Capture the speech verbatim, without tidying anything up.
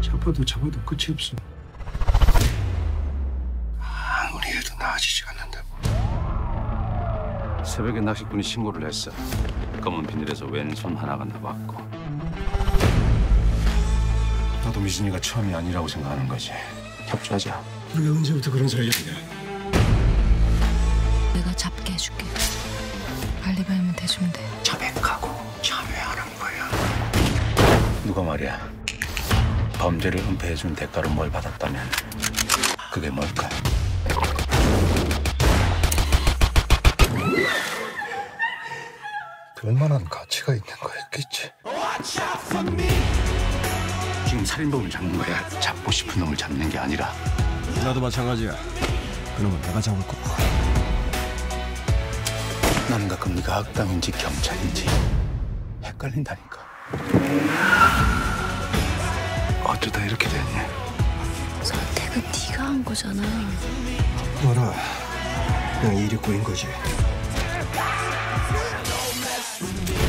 잡아도 잡아도 끝이 없어. 아무리 해도 나아지지 않는다고. 새벽에 낚시꾼이 신고를 했어. 검은 비닐에서 왼손 하나가 나왔고. 너도 미진이가 처음이 아니라고 생각하는 거지. 협조하자. 우리가 언제부터 그런 사이였냐? 내가 잡게 해줄게. 알리바이만 대주면 돼. 자백하고 참여하는 거야. 누가 말이야? 범죄를 은폐해준 대가로 뭘 받았다면 그게 뭘까? 그럴만한 가치가 있는 거였겠지. 지금 살인범을 잡는 거야. 잡고 싶은 놈을 잡는 게 아니라. 나도 마찬가지야. 그놈은 내가 잡을 거고. 나는 가끔 네가 악당인지 경찰인지 헷갈린다니까. 어쩌다 이렇게 됐냐? 선택은 네가 한 거잖아. 알아. 그냥 일이 꼬인 거지.